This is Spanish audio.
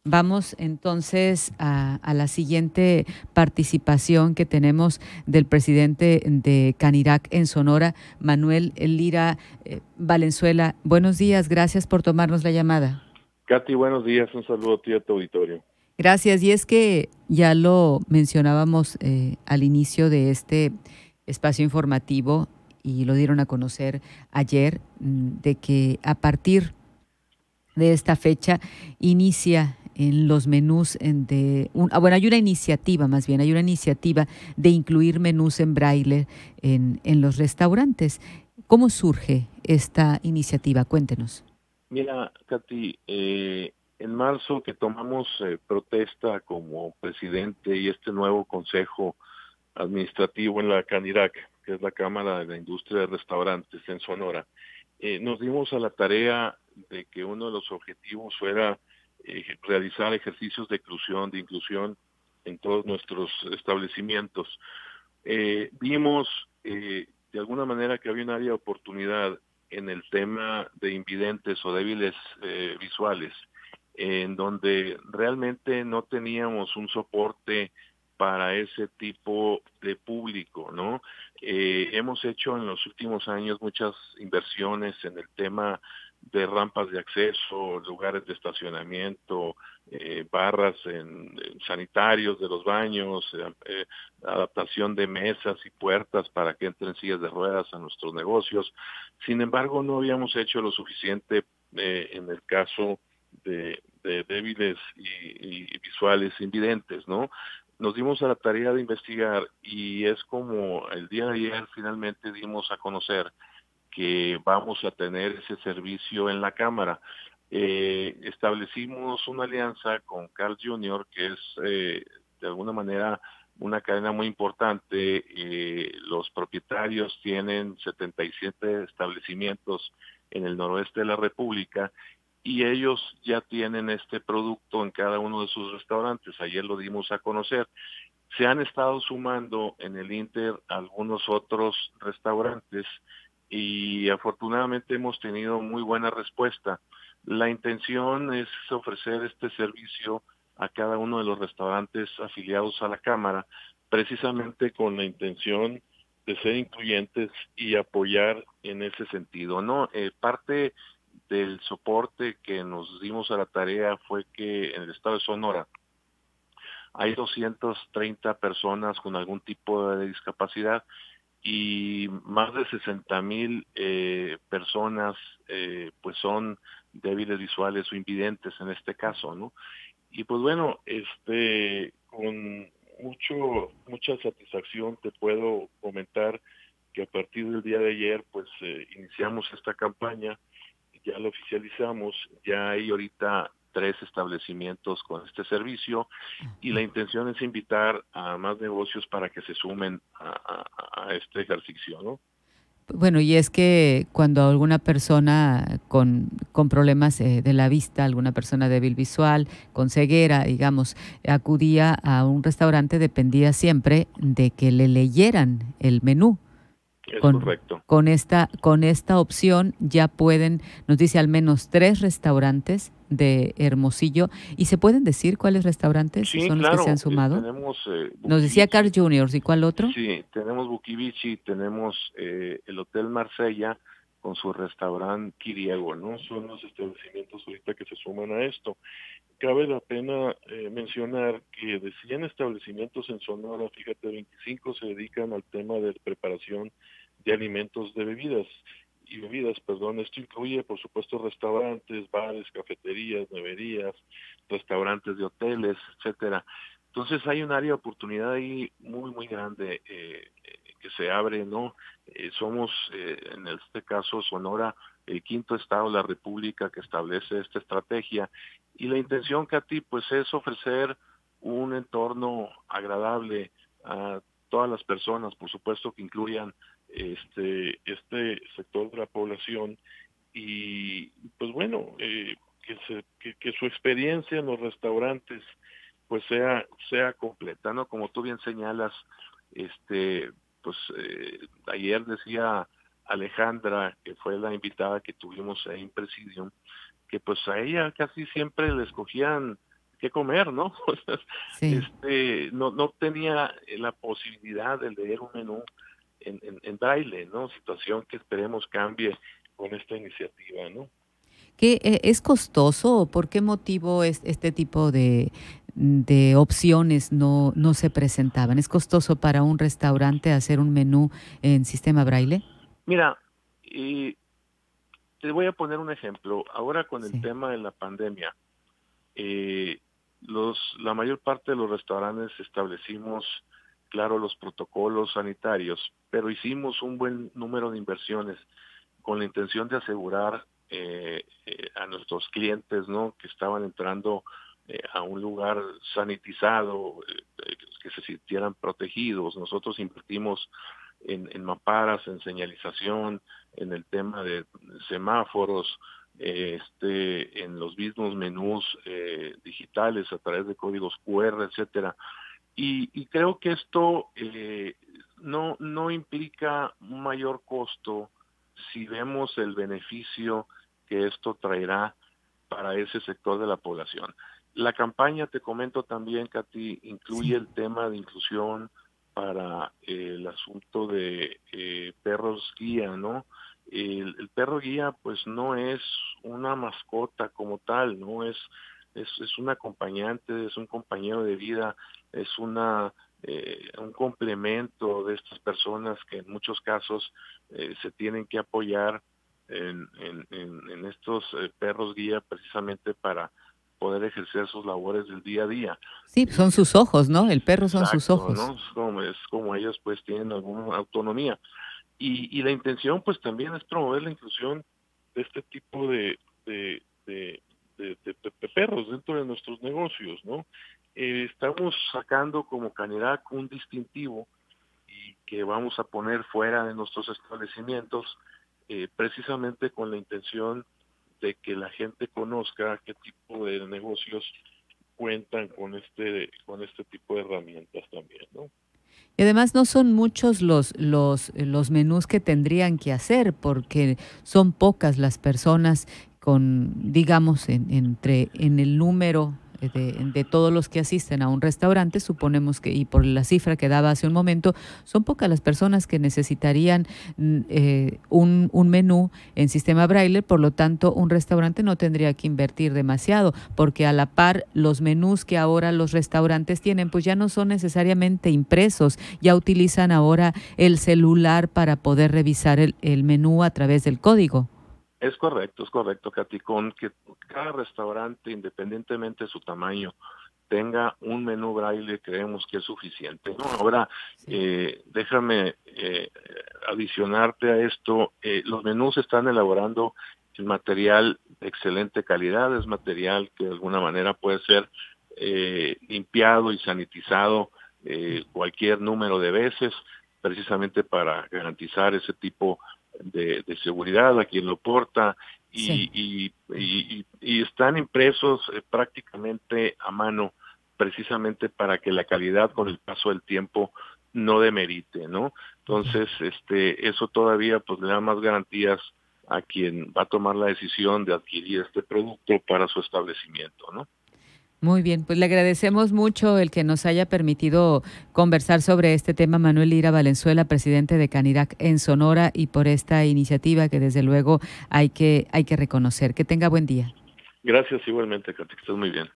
Vamos entonces a la siguiente participación que tenemos del presidente de Canirac en Sonora, Manuel Lira Valenzuela. Buenos días, gracias por tomarnos la llamada. Katy, buenos días, un saludo a ti y a tu auditorio. Gracias, y es que ya lo mencionábamos al inicio de este espacio informativo y lo dieron a conocer ayer, de que a partir de esta fecha inicia en los menús bueno, hay una iniciativa, más bien, hay una iniciativa de incluir menús en braille en los restaurantes. ¿Cómo surge esta iniciativa? Cuéntenos. Mira, Katy, en marzo que tomamos protesta como presidente y este nuevo consejo administrativo en la CANIRAC, que es la Cámara de la Industria de Restaurantes en Sonora, nos dimos a la tarea de que uno de los objetivos fuera realizar ejercicios de inclusión en todos nuestros establecimientos. Vimos de alguna manera que había un área de oportunidad en el tema de invidentes o débiles visuales, en donde realmente no teníamos un soporte para ese tipo de público, ¿no? Hemos hecho en los últimos años muchas inversiones en el tema de rampas de acceso, lugares de estacionamiento, barras en sanitarios de los baños, adaptación de mesas y puertas para que entren sillas de ruedas a nuestros negocios. Sin embargo, no habíamos hecho lo suficiente en el caso de débiles y visuales invidentes, ¿no? Nos dimos a la tarea de investigar y es como el día de ayer finalmente dimos a conocer que vamos a tener ese servicio en la Cámara. Establecimos una alianza con Carl Jr., que es de alguna manera una cadena muy importante. Los propietarios tienen 77 establecimientos en el noroeste de la República y ellos ya tienen este producto en cada uno de sus restaurantes. Ayer lo dimos a conocer. Se han estado sumando en el Inter algunos otros restaurantes y afortunadamente hemos tenido muy buena respuesta. La intención es ofrecer este servicio a cada uno de los restaurantes afiliados a la Cámara, precisamente con la intención de ser incluyentes y apoyar en ese sentido, ¿no? Parte del soporte que nos dimos a la tarea fue que en el estado de Sonora hay 230 personas con algún tipo de discapacidad y más de 60,000 personas pues son débiles visuales o invidentes en este caso, ¿no? Y pues bueno, con mucha satisfacción te puedo comentar que a partir del día de ayer pues iniciamos esta campaña, ya lo oficializamos, ya hay ahorita 3 establecimientos con este servicio y la intención es invitar a más negocios para que se sumen a este ejercicio, ¿no? Bueno, y es que cuando alguna persona con problemas de la vista, alguna persona débil visual, con ceguera, digamos, acudía a un restaurante, dependía siempre de que le leyeran el menú. Es correcto. Con esta opción ya pueden, nos dice al menos 3 restaurantes de Hermosillo. ¿Y se pueden decir cuáles restaurantes Sí, son los que se han claro, sumado? tenemos Nos decía Bukivichi, Carl Jr., ¿y cuál otro? sí, tenemos Bukivichi, tenemos el Hotel Marsella con su restaurante Kiriego, ¿no? Son los establecimientos ahorita que se suman a esto. Cabe la pena mencionar que de 100 establecimientos en Sonora, fíjate, 25 se dedican al tema de preparación de alimentos perdón. Esto incluye, por supuesto, restaurantes, bares, cafeterías, neverías, restaurantes de hoteles, etcétera. Entonces hay un área de oportunidad ahí muy, muy grande que se abre, ¿no? Somos, en este caso, Sonora, el quinto estado de la República que establece esta estrategia y la intención, Katy, pues es ofrecer un entorno agradable a todas las personas, por supuesto que incluyan este sector de la población y pues bueno, que su experiencia en los restaurantes pues sea completa, ¿no? Como tú bien señalas, pues ayer decía Alejandra, que fue la invitada que tuvimos ahí en Presidium, que pues a ella casi siempre le escogían qué comer, ¿no? O sea, Sí. no tenía la posibilidad de leer un menú en braille, ¿no? Situación que esperemos cambie con esta iniciativa, ¿no? ¿Qué, es costoso o por qué motivo este tipo de opciones no se presentaban? ¿Es costoso para un restaurante hacer un menú en sistema braille? Mira, y te voy a poner un ejemplo. Ahora con el Sí, tema de la pandemia, eh, la mayor parte de los restaurantes establecimos, claro, los protocolos sanitarios, pero hicimos un buen número de inversiones con la intención de asegurar a nuestros clientes, ¿no? Que estaban entrando a un lugar sanitizado, que se sintieran protegidos. Nosotros invertimos en mamparas, en señalización, en el tema de semáforos, en los mismos menús digitales a través de códigos QR, etcétera. Y creo que esto no implica un mayor costo si vemos el beneficio que esto traerá para ese sector de la población. La campaña, te comento también, Katy, incluye sí. el tema de inclusión para el asunto de perros guía, ¿no? El perro guía, pues no es una mascota como tal, ¿no? Es un acompañante, es un compañero de vida, es un complemento de estas personas que en muchos casos se tienen que apoyar en estos perros guía precisamente para poder ejercer sus labores del día a día. Sí, son sus ojos, ¿no? El perro son sus Exacto, ojos. ¿no? Es como ellos pues tienen alguna autonomía. Y la intención pues también es promover la inclusión de este tipo de, de, de perros dentro de nuestros negocios, ¿no? Estamos sacando como Canirac un distintivo y que vamos a poner fuera de nuestros establecimientos precisamente con la intención de que la gente conozca qué tipo de negocios cuentan con este tipo de herramientas también, ¿no? Y además no son muchos los menús que tendrían que hacer, porque son pocas las personas con, digamos, en el número de todos los que asisten a un restaurante, suponemos que, y por la cifra que daba hace un momento, son pocas las personas que necesitarían un menú en sistema braille, por lo tanto, un restaurante no tendría que invertir demasiado, porque a la par los menús que ahora los restaurantes tienen, pues ya no son necesariamente impresos, ya utilizan ahora el celular para poder revisar el menú a través del código. Es correcto, Katy, con que cada restaurante, independientemente de su tamaño, tenga un menú braille, creemos que es suficiente, ¿no? Ahora, Sí. déjame adicionarte a esto, los menús se están elaborando en material de excelente calidad, es material que de alguna manera puede ser limpiado y sanitizado cualquier número de veces, precisamente para garantizar ese tipo de seguridad a quien lo porta Sí. y están impresos prácticamente a mano precisamente para que la calidad con el paso del tiempo no demerite, ¿no? Ya. Entonces, eso todavía pues le da más garantías a quien va a tomar la decisión de adquirir este producto para su establecimiento, ¿no? Muy bien, pues le agradecemos mucho el que nos haya permitido conversar sobre este tema, Manuel Lira Valenzuela, presidente de Canirac en Sonora, y por esta iniciativa que desde luego hay que reconocer. Que tenga buen día. Gracias igualmente, Katy, que estés muy bien.